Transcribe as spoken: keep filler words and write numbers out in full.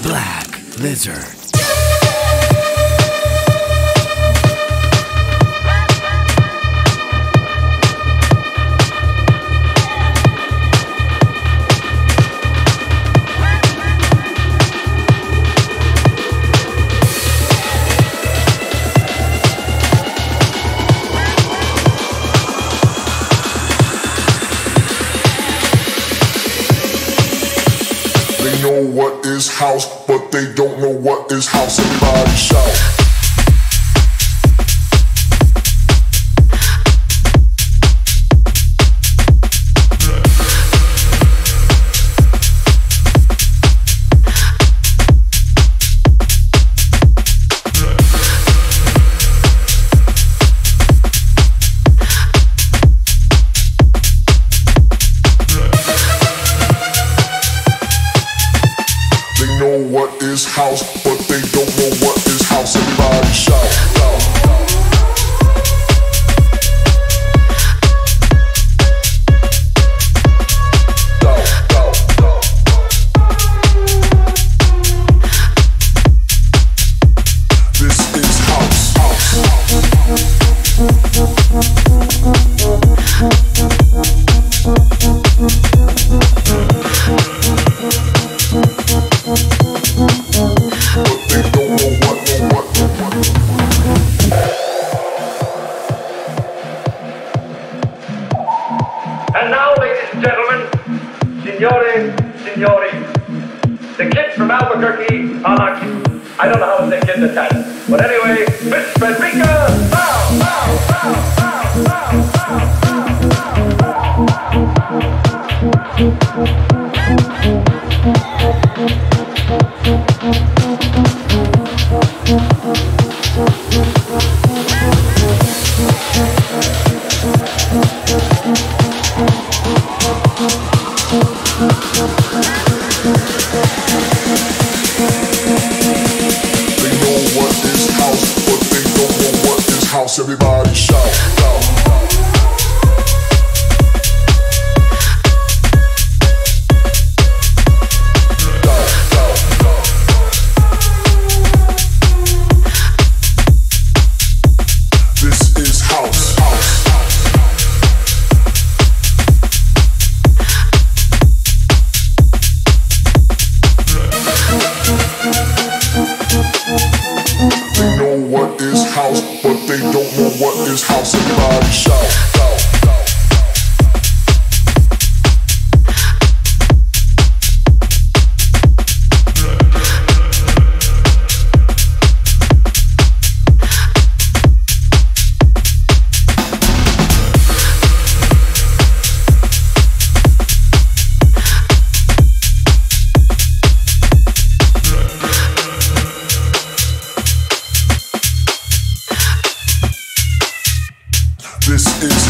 Black Lizard. They know what is house, but they don't know what is house. Everybody shout. What is house, but they don't know what is house. Everybody shout. This is house. And now, ladies and gentlemen, signore, signori, the kids from Albuquerque are like, I don't know how to say kids Italian, but anyway, Miss Frederica, bow, bow, bow, bow, bow, They know what is house, but they don't know what is house. Everybody shout. This is house. They know what is house, but they don't know what is house. Everybody shout. This is